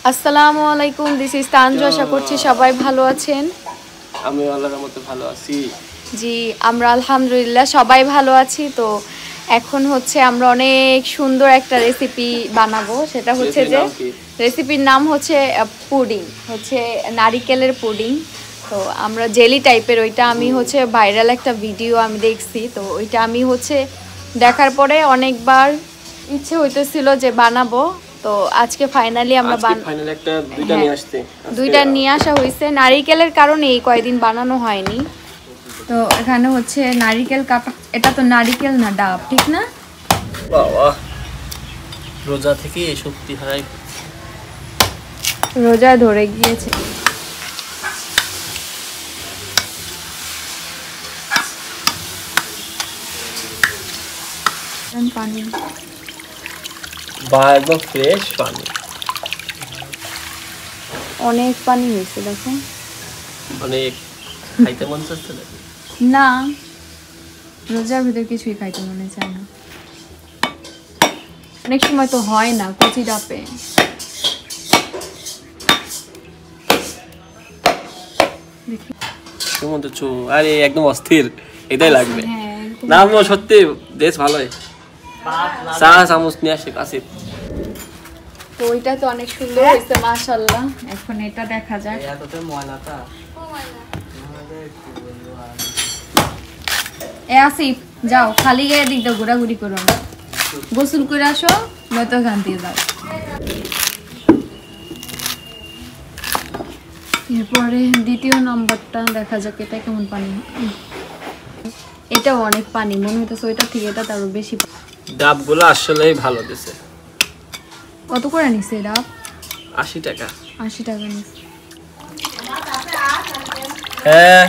আসসালামু আলাইকুম, this is Tanju. আশা করছি সবাই ভালো আছেন। আমি আল্লাহর রহমতে ভালো আছি। জি, আমরা আলহামদুলিল্লাহ সবাই ভালো আছি। তো এখন হচ্ছে আমরা অনেক সুন্দর একটা রেসিপি বানাবো। সেটা হচ্ছে যে রেসিপির নাম হচ্ছে পুডিং, হচ্ছে নারিকেলের পুডিং। তো আমরা জেলি টাইপের, ওইটা আমি হচ্ছে ভাইরাল একটা ভিডিও আমি দেখছি। তো ওইটা আমি হচ্ছে দেখার পরে অনেকবার ইচ্ছে হইতেছিল যে বানাবো। তো আজকে ফাইনালি আমরা দুইটা নিয়ে আসা হয়েছে। নারিকেলের কারণে এই কয়েকদিন বানানো হয়নি। তো এখানে হচ্ছে নারিকেল কাটা, এটা তো নারিকেল না ডাব, ঠিক না? বাবা, রোজা থেকে শক্তি হারাই, রোজা ধরে গিয়েছে। পানি একদম ফ্রেশ পানি, অনেক পানি হয়েছে দেখো। অনেক খাইতে মন চাচ্ছে না, রোজার ভিতর কিছুই খাইতে মনে চায় না। অনেক সময় তো হয় না কচি ডাপে। আরে একদম অস্থির, এটাই লাগবে। না সত্যি বেশ ভালোই। চা চামচ নিয়ে আসে কাছে। তো ওইটা তো অনেক সুন্দর হয়েছে মাশাআল্লাহ। এখন এটা দেখা যাক। আসিফ, যাও খালি গায়ে দিক দাও, ঘোরাঘুরি করো না, গোসল করে আসো, নয়তো গান দিয়ে দাও। এরপরে দ্বিতীয় নাম্বারটা দেখা যাক এটা কেমন পানি। এটাও অনেক পানি মনে হইতেছে, ওইটা থেকে এটা তারও বেশি। ডাবগুলো আসলেই ভালো দিছে। কত করে নিছে ডাব? 80 টাকা। 80 টাকা নিছে। হ্যাঁ,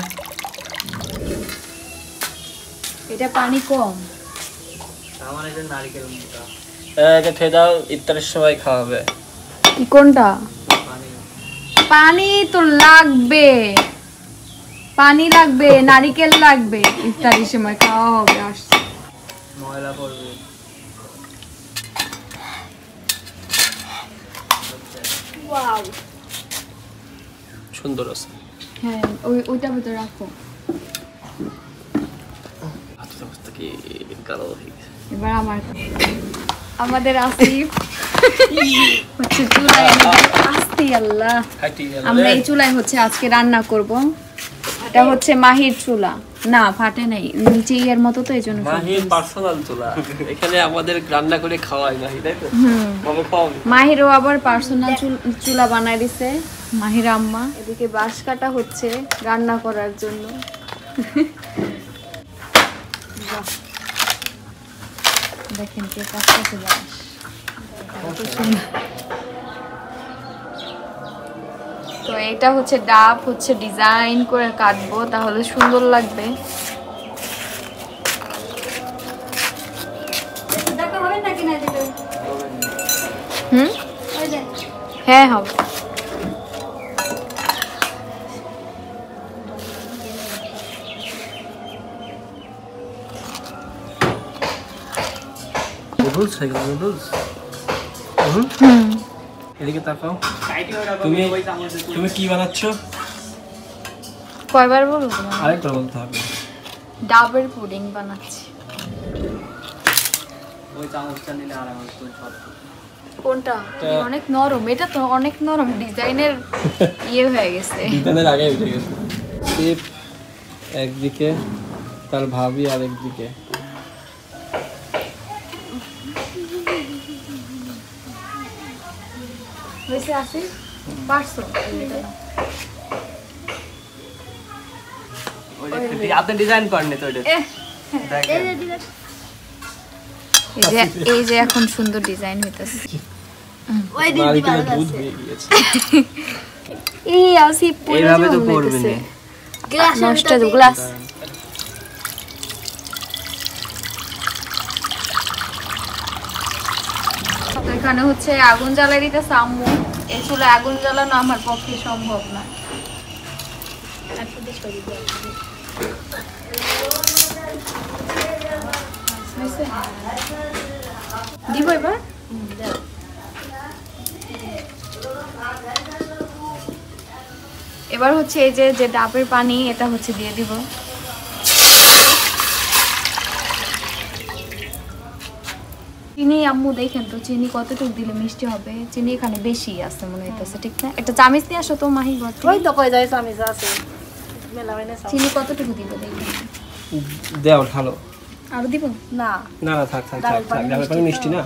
এটা পানি কম। আমার এটা নারকেল মোটা। এটা খেয়ে দাও, ইফতারের সময় খাওয়া হবে। কোনটা? পানি তো লাগবে, পানি লাগবে, নারিকেল লাগবে, ইফতারের সময় খাওয়া হবে। আসছে ময়লা পড়বে। ওয়াও, সুন্দর আছে। হ্যাঁ, ওইটা ভিতরে রাখো। এবার আমাদের আসিফ হচ্ছে চুলায় আস্তে আল্লাহ, আমরা এই চুলায় হচ্ছে আজকে রান্না করব। এটা হচ্ছে মাহির চুলা, না ফাটে নাই, নিচে এর মতো, তো এইজন্য মাহির পার্সোনাল চুলা। এখানে আমাদের রান্না করে খাওয়াই মাহি, তাই তো? বাবা খাওয়াবে। মাহিরও আবার পার্সোনাল চুলা বানাই দিছে মাহির আম্মা। এদিকে বাঁশ কাটা হচ্ছে রান্না করার জন্য। দেখেন কে কাটতেছে বাঁশ, তো এটা হচ্ছে ডাব হচ্ছে ডিজাইন করে কাটবো, তাহলে সুন্দর লাগবে। হ্যাঁ হবে। এদিকে তাকাও। তুমি কি বানাচ্ছ? কয়বার বলবো? আরেকবার বলতে হবে। ডাবের পুডিং বানাচ্ছি। ওই চামচটা নিলে আর আমার কোনটা? অনেক নরম, এটা তো অনেক নরম, ডিজাইনের ইয়ে হয়ে গেছে, ডিজাইনের আগে উঠে গেছে। শিপ একদিকে, তার ভাবি আরেকদিকে। হয়েছে আছে পারছো? আপনি ডিজাইন করেননি তো এটা? এই যে এখন সুন্দর ডিজাইন হইতেছে। দুধ হয়ে গিয়েছে। এই আসিফ এইভাবে তো করবে না, গ্লাস নষ্ট তো গ্লাস। এখানে হচ্ছে আগুন জ্বালাই দিতেছে আম্মু। এই চুলে আগুন জ্বালানো আমার পক্ষে সম্ভব না। দিব এবার। এবার হচ্ছে এই যে ডাবের পানি এটা হচ্ছে দিয়ে দিব। চিনি আম্মু দেখেন তো চিনি কতটুকু দিলে মিষ্টি হবে। চিনি এখানে বেশি আছে মনে হইতেছে, ঠিক না? একটা চামচ নিয়ে আসো তো মাহি ঘর থেকে। ওই তো কই যায় চামচ আছে মেলা মানে চিনি কতটুকু দিব দেখেন। দাও ভালো। আর দিব না না না থাক থাক থাক থাক, ডাবের পানি মিষ্টি না।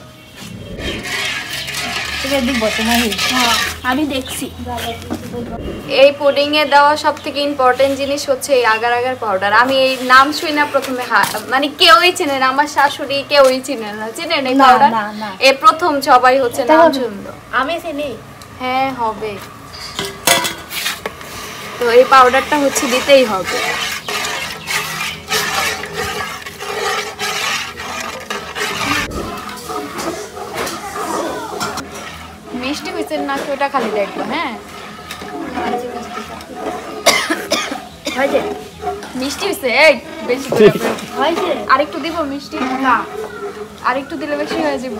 এটা দিব তো মাহি। হ্যাঁ আমি দেখছি। এই পুডিং এ দেওয়া সবথেকে ইম্পর্টেন্ট জিনিস হচ্ছে এই আগার আগার পাউডার। আমি এই নাম শুই না প্রথমে, মানে কেউই চিনে না, আমার শাশুড়ি কেউই চিনে না। চিনেন এই পাউডার? এই প্রথম সবাই হচ্ছে নাম শুনলো। আমি চিনি। হ্যাঁ হবে। তো এই পাউডারটা হচ্ছে দিতেই হবে। মিষ্টি হয়েছে নাকি ওটা খালি দেখবো। হ্যাঁ মিষ্টি হয়েছে। এই বেশি আরেকটু দিব মিষ্টি। না আরেকটু দিলে বেশি হয়ে যাব।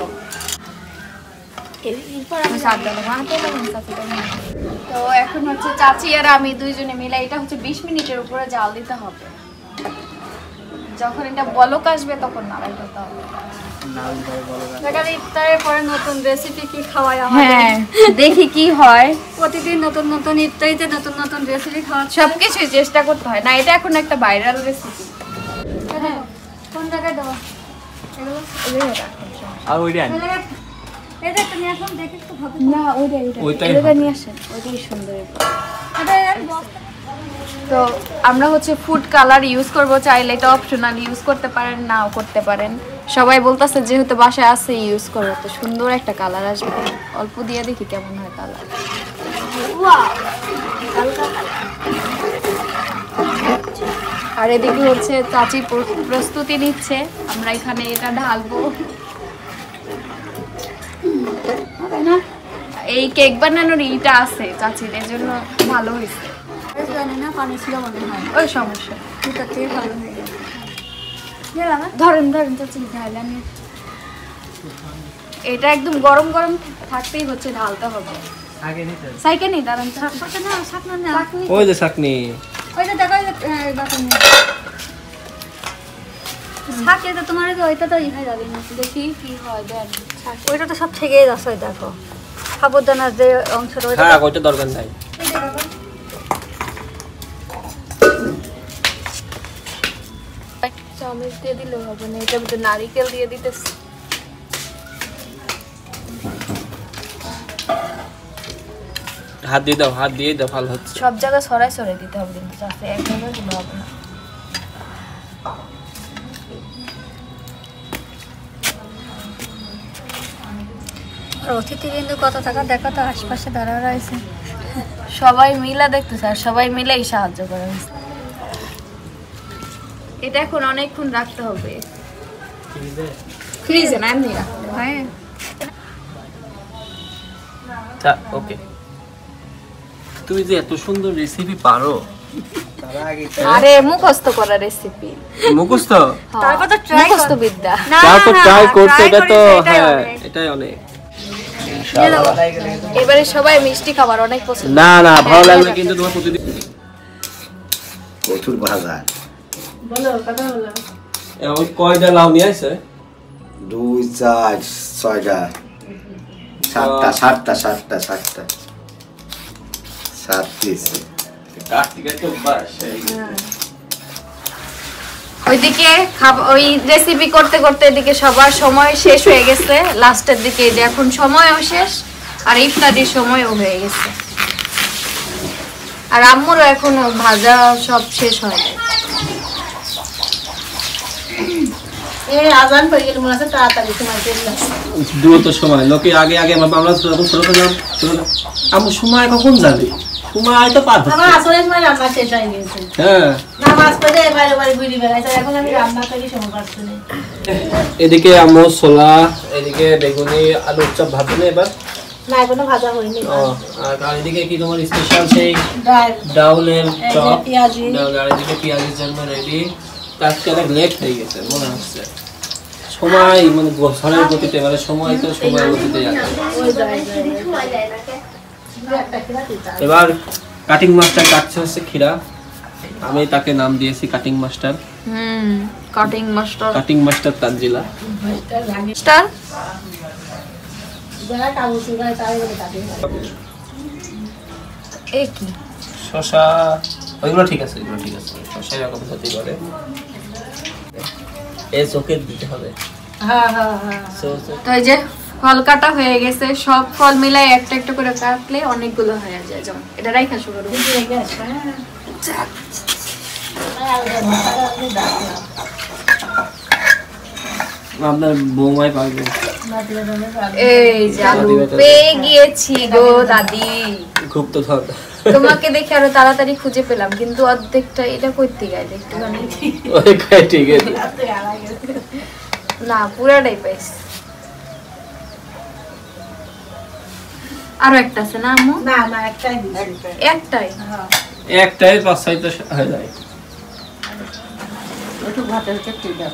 তো এখন হচ্ছে চাচি আর আমি দুইজনে মিলে এটা হচ্ছে 20 মিনিটের উপরে জাল দিতে হবে। যখন এটা বলক আসবে তখন নাড়াই দিতে হবে। ইফতারের পরে নতুন রেসিপি কি খাওয়াই আমাদের? হ্যাঁ দেখি কি হয়। প্রতিদিন নতুন নতুন ইফতারিতে নতুন নতুন রেসিপি খাওয়া সবকিছুই চেষ্টা করতে হয় না। এটা এখন একটা ভাইরাল রেসিপি। হ্যাঁ কোন জায়গায় দেওয়া এগুলো আর ওইটা এটা তুমি এখন দেখে একটু ভাবো না ওইটাই নিয়ে আসেন, ওইটাই সুন্দর। তো আমরা হচ্ছে ফুড কালার ইউজ করব, চাইলে এটা অপশনাল, ইউজ করতে পারেন নাও করতে পারেন। সবাই বলতেছে যেহেতু বাসায় আছে ইউজ করো, তো সুন্দর একটা কালার আসবে। অল্প দিয়ে দেখি কেমন হয় কালার। আর এদিকে হচ্ছে চাচি প্রস্তুতি নিচ্ছে, আমরা এখানে এটা ঢালবো। এই কেক বানানোর ইটা আছে চাচির, এর জন্য ভালো হয়েছে। না পানি ছিল মনে হয়, ওই সমস্যা এটা থেকে ভালো হয়ে গেছে। ধরেন চাচি ঢালেন। এটা একদম গরম গরম থাকতেই হচ্ছে ঢালতে হবে। সাইকেল নেই দাঁড়ান, ওই যে ছাকনি, ওই যে দেখো থাকে তো তোমার ওইটা তো ইহাই যাবে না। দেখি কি হয়। দেন ওইটা তো সব থেকেই যাচ্ছে। দেখো সাবধানার যে অংশটা হ্যাঁ ওইটা দরকার নাই। চামচ দিয়ে দিলেও হবে না, এটার ভিতরে নারিকেল দিয়ে দিতেছি। হাত দিয়ে দাও, হাত দিয়ে দাও, ভালো হচ্ছে। সব জায়গায় ছড়াই ছড়াই দিতে হবে কিন্তু চাষে এক জায়গায় দিলে হবে না। আর অতিথিবৃন্দ কত টাকা দেখো তো আশপাশে দাঁড়া রয়েছে। সবাই মিলে দেখতেছে আর সবাই মিলেই সাহায্য করে। এটা এখন অনেকক্ষণ রাখতে হবে ফ্রিজে, না এমনি রাখতে হবে। হ্যাঁ ওকে। তুমি যে এত সুন্দর রেসিপি পারো, আরে মুখস্থ করা রেসিপি, মুখস্থ। তারপর তো ট্রাই মুখস্থ বিদ্যা। তারপর ট্রাই করতে, এটা তো হ্যাঁ এটাই অনেক। এবারে সবাই মিষ্টি খাবার অনেক পছন্দ। না না ভালো লাগবে কিন্তু তোমার প্রতিদিন কচুর ভাজা। বলো কথা বলো। ওই কয়টা লাউ নিয়ে আসছে? 2 4 6টা 7টা 7 পিস। ওইদিকে ওই রেসিপি করতে করতে এদিকে সবার সময় শেষ হয়ে গেছে। লাস্টের দিকে এই যে এখন সময়ও শেষ আর ইফতারির সময়ও হয়ে গেছে। আর আম্মুরও এখনো ভাজা সব শেষ হয় নাই। এই আজান পড়ে গেল মনে আছে, তাড়াতাড়ি সময় চলে আসে। দ্রুত সময়, লোকে আগে আগে আমরা যখন ছোট ছিলাম আমার সময় কখন যাবে, সময় তো পার আমার আসলে সময় রান্না শেষ হয়ে গেছে। হ্যাঁ নামাজ পড়ে বাইরে বাইরে ঘুরে বেড়াইছে, এখন আমি রান্না করি সময় পাচ্ছি না। এদিকে আমো ছোলা, এদিকে বেগুনি আলুর চপ ভাজনে এবার না এখনো ভাজা হয়নি। আর এদিকে কি তোমার স্পেশাল সেই ডাল ডাউলের চপ, পেঁয়াজি, আর এদিকে পেঁয়াজের জন্য রেডি। আজকে অনেক লেট হয়ে গেছে মনে হচ্ছে। সময় মানে ঘরের গতিতে, মানে সময় তো সময়ের গতিতে যাচ্ছে। এবার কাটিং মাস্টার কাটছে হচ্ছে খিরা, আমি তাকে নাম দিয়েছি cutting master. Cutting master Tanjila star. এই কি শশা, ওইগুলো ঠিক আছে, ওইগুলো ঠিক আছে, শশা এরকম হতে পারে। এই চোখে দিতে হবে। তো এই যে ফল কাটা হয়ে গেছে, সব ফল মিলাই একটা একটা করে কাটলে অনেকগুলো হয়ে যায়। যেমন এটা রাইখা শুরু করব। আপনার বৌমাই পারবে। এই জাদু পেয়ে গিয়েছি গো দাদি। খুব তো ধর তোমাকে দেখে আরো তাড়াতাড়ি খুঁজে পেলাম, কিন্তু অর্ধেকটা এটা করতে গায় একটুখানি। ওই কাটে গেছে না, পুরাটাই পাইছি। আরো একটা আছে না আম্মু? না না, একটাই দিছি। একটাই? একটাই 5-6টা হয়ে যায়। একটু ভাতের কেটে দাও।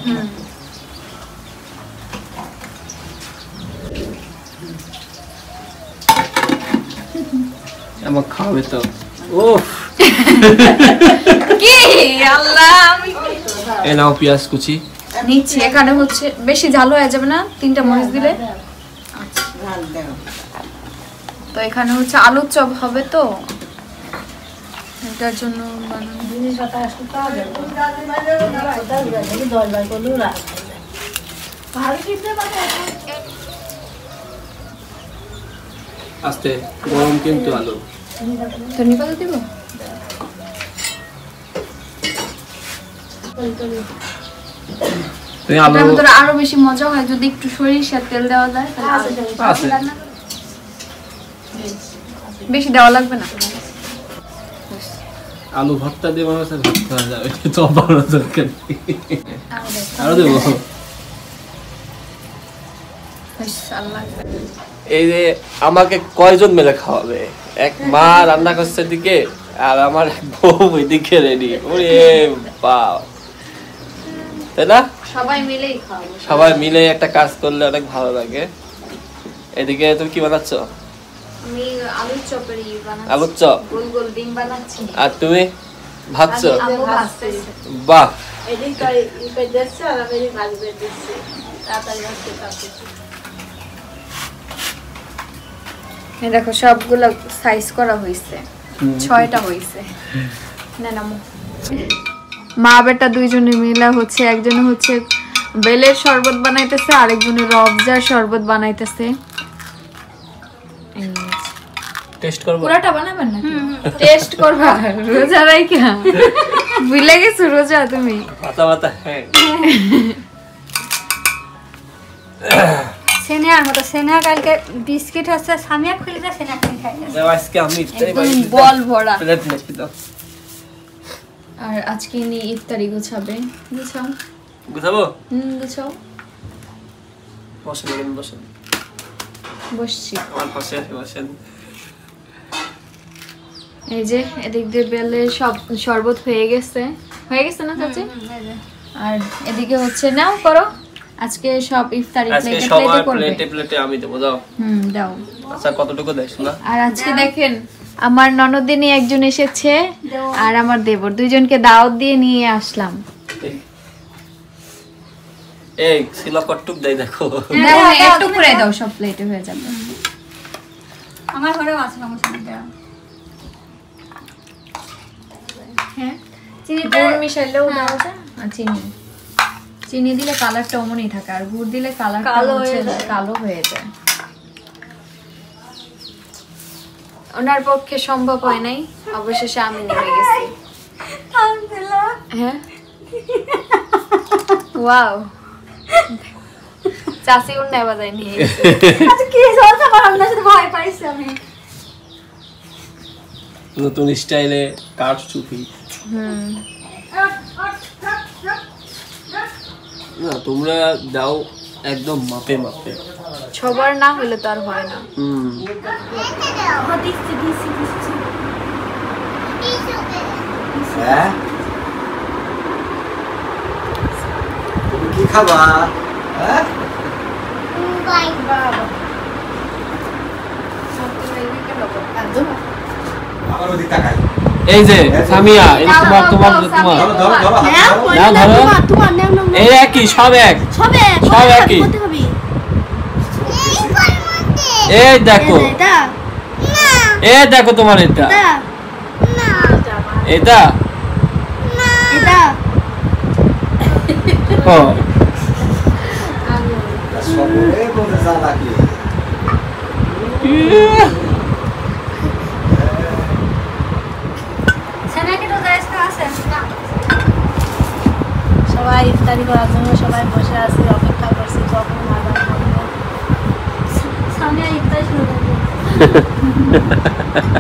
আমার খাবে তো। ও কি আল্লাহ, আমি এই নাও পেঁয়াজ কুচি নিচ্ছি। এখানে হচ্ছে বেশি ঝাল হয়ে যাবে না 3টা মরিচ দিলে? ঝাল দাও। তো এখানে হচ্ছে আলুর চপ হবে, তো এটার জন্য বানানো। জিনিসটা আসলে পাওয়া যাবে। 10 বার করলেও রাখা যায়। ভালো কিনতে পারে। আস্তে গরম কিন্তু আলু। ধনে পাতা দিব? তুমি আলু এটার ভিতরে আরো বেশি মজা হয় যদি একটু সরিষার তেল দেওয়া যায়। আছে। বেশি দেওয়া লাগবে না। আলু ভর্তা দিয়ে মনে হচ্ছে ভাত খাওয়া যাবে, তো বানানো দরকার নেই। আরো দেবো। আল্লাহ, এই যে আমাকে কয়জন মিলে খাওয়াবে? এক মা রান্না করছে দিকে, আর আমার বউ এদিকে রেডি। ওরে বাবা, তাই না? সবাই মিলেই খাবো। সবাই মিলে একটা কাজ করলে অনেক ভালো লাগে। এদিকে তুমি কি বানাচ্ছ? আমি আলুর চপের বানাচ্ছি। আলুর চপ? গোল গোল ডিম বানাচ্ছি। আর তুমি ভাবছ? আম্মু ভাজতেছে। বাহ, এদিক ইকে দিচ্ছে আর আমি ভাজবে দিচ্ছি। তাড়াতাড়ি ভাজতে পারতেছি। এই দেখো সবগুলো সাইজ করা হয়েছে, 6টা হয়েছে। না না, মা বেটা দুইজনে মিলে হচ্ছে, একজনে হচ্ছে বেলের শরবত বানাইতেছে, আরেকজনে রবজার শরবত বানাইতেছে। টেস্ট করব? পুরাটা বানাবেন না? টেস্ট করবা রোজা রাইখা? ভুলে গেছো রোজা তুমি? পাতা পাতা। হ্যাঁ, সেনার মতো সেনা কালকে বিস্কিট হচ্ছে, সামিয়া খুলে সেনা কিনে খাই। আজকে আমি ইফতারি একদম বানিয়েছি। বল ভরা। প্লেট নিয়ে দাও। আর আজকে নি ইফতারি গোছাবে। গুছাও। গুছাবো? গুছাও। বসেন, এখানে বসেন। বসছি। আমার পাশে বসেন। এই যে এদিক দিয়ে বেলের সব শরবত হয়ে গেছে না চাচি? আর এদিকে হচ্ছে নাও করো, আজকে সব ইফতারি আজকে প্লেটে সবার প্লেটে করবে। প্লেটে প্লেটে আমি দেবো, দাও। দাও। আচ্ছা, কতটুকু দেখ না? আর আজকে দেখেন আমার ননদিনী একজন এসেছে, আর আমার দেবর, দুইজনকে দাওয়াত দিয়ে নিয়ে আসলাম। এই সিলা কটটুক দেই দেখো। দাও, একটু করে দাও, সব প্লেটে হয়ে যাবে। আমার ঘরেও আছে না মশলা। হ্যাঁ, গুড় মিশাইলেও দেওয়া যায়। আর চিনি দিলে কালারটা অমনই থাকে, আর গুড় দিলে কালারটা কালো হয়ে যায়। ওনার পক্ষে সম্ভব হয় নাই, অবশেষে আমি নেমে গেছি। হ্যাঁ, ওয়াও, চাষি উন্নয় নেওয়া যায় নিয়ে কি চলছে আমার না, শুধু ভয় পাইছি আমি। নতুন স্টাইলে কাট চুপি। না, তোমরা দাও একদম মাপে মাপে। সবার না হলে তো আর হয় না। হ্যাঁ, তুমি কি খাবা? হ্যাঁ, আমার ওদিক তাকাই। এই যে সামিয়া, এই তোমার তোমার তোমার ধরো ধরো ধরো হাত নাও, ধরো। না, ধরো। তোমার নাও, নাও, নাও। এই একই, সব এক। সব এক, সব করতে একই। হবে, করতে হবে। এই দেখো, এই যে, এটা, এই দেখো তোমার এটা, এটা, এটা এটা। ও সকলে বলতে চালাকি। সবাই ইফতারি করার জন্য সবাই বসে আছি, অপেক্ষা করছি কখন আজান হবে। সামনে ইফতারি শুরু করবো।